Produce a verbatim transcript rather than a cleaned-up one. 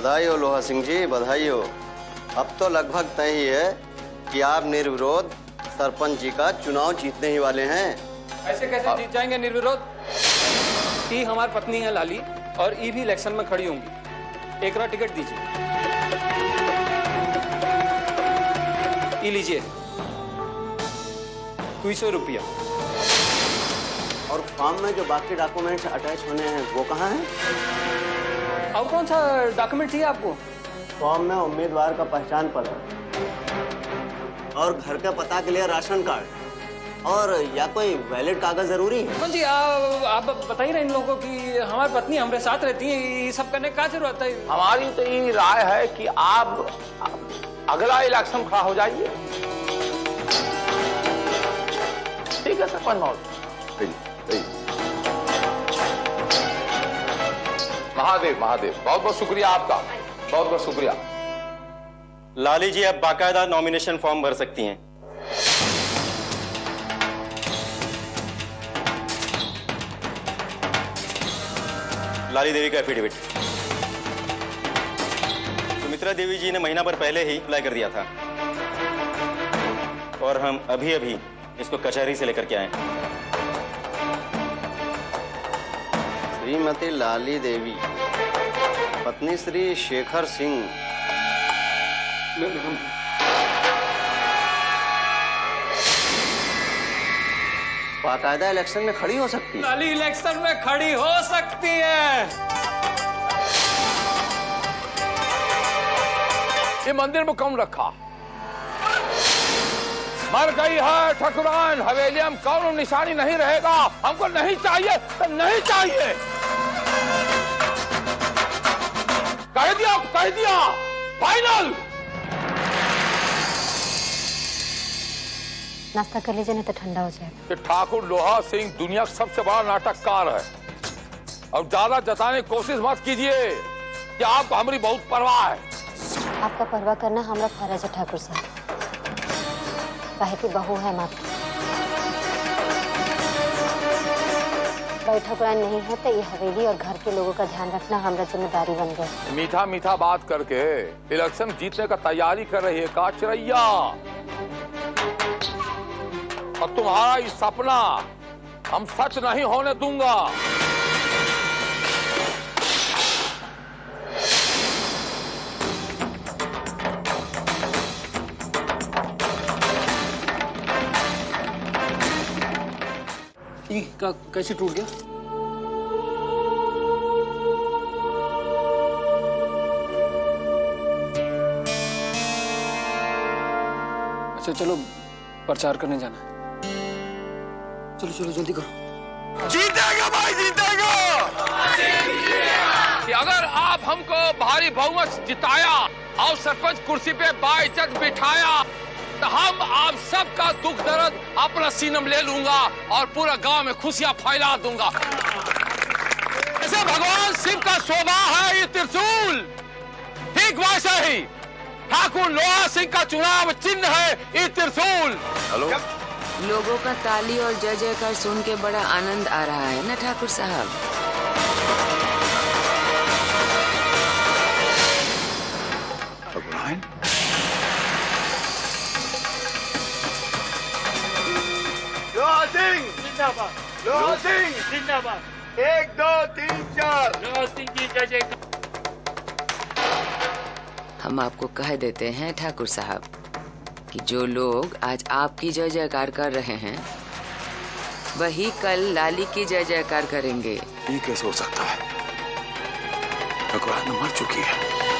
बधाई हो लोहा सिंह जी, बधाई हो। अब तो लगभग तय ही है कि आप निर्विरोध सरपंच जी का चुनाव जीतने ही वाले हैं। ऐसे कैसे जीत जाएंगे निर्विरोध? ई हमारी पत्नी है लाली और ई भी इलेक्शन में खड़ी होंगी। एक टिकट दीजिए। ई लीजिए दो सौ रुपया। और फॉर्म में जो बाकी डॉक्यूमेंट्स अटैच होने हैं वो कहाँ हैं? अब कौन सा डॉक्यूमेंट चाहिए आपको? फॉर्म में उम्मीदवार का पहचान पत्र और घर का पता के लिए राशन कार्ड और या कोई वैलिड कागज जरूरी है? जी आप, आप बताइए ना इन लोगों को कि हमारी पत्नी हमारे साथ रहती है, ये सब करने का जरूरत है? हमारी तो ये राय है कि आप अगला इलेक्शन खड़ा हो जाइए। ठीक है सरपंच महोदय। महादेव महादेव, बहुत बहुत शुक्रिया आपका, बहुत बहुत शुक्रिया। लाली जी अब बाकायदा नॉमिनेशन फॉर्म भर सकती हैं। लाली देवी का एफिडेविट सुमित्रा देवी जी ने महीना भर पहले ही अप्लाई कर दिया था और हम अभी अभी इसको कचहरी से लेकर के आए। श्रीमती लाली देवी, पत्नी श्री शेखर सिंह। बाकायदा इलेक्शन में खड़ी हो सकती है? लाली इलेक्शन में खड़ी हो सकती है। ये मंदिर में कौन रखा? मर गई है ठकुरान, हवेली में कौन निशानी नहीं रहेगा। हमको नहीं चाहिए तो नहीं चाहिए। कह दिया कह दिया फाइनल। नाश्ता कर लीजिए नहीं तो ठंडा हो जाएगा। ठाकुर लोहा सिंह दुनिया का सबसे बड़ा नाटककार है और ज्यादा जताने की कोशिश मत कीजिए कि आपको हमारी बहुत परवाह है। आपका परवाह करना हमारा फर्ज है ठाकुर साहब, काहे की बहू है मात्र। बैठक वाला नहीं है तो ये हवेली और घर के लोगों का ध्यान रखना हमारा जिम्मेदारी बन गई। मीठा मीठा बात करके इलेक्शन जीतने का तैयारी कर रही है का चिरैया? और तुम्हारा ये सपना हम सच नहीं होने दूंगा। का कैसे टूट गया? अच्छा चलो प्रचार करने जाना है। चलो चलो जल्दी करो। जीतेगा भाई जीतेगा। कि अगर आप हमको भारी बहुमत जिताया और सरपंच कुर्सी पे बाइज्जत बिठाया तो हम आप सबका दुख दर्द अपना सीने में ले लूंगा और पूरा गांव में खुशियां फैला दूंगा। जैसे भगवान शिव का शोभा है ये त्रिशूल, ठीक वैसे ही ठाकुर लोहा सिंह का चुनाव चिन्ह है ये त्रिशूल। हेलो, लोगों का ताली और जय जयकार सुन के बड़ा आनंद आ रहा है ना ठाकुर साहब? लोहा सिंह जिंदाबाद, लोहा सिंह जिंदाबाद। एक दो तीन चार, लोहा सिंह की जय जयकार। हम आपको कह देते हैं ठाकुर साहब कि जो लोग आज आपकी जय जयकार कर रहे हैं वही कल लाली की जय जयकार करेंगे। ये कैसे हो सकता है? ठकुरान मर चुकी है।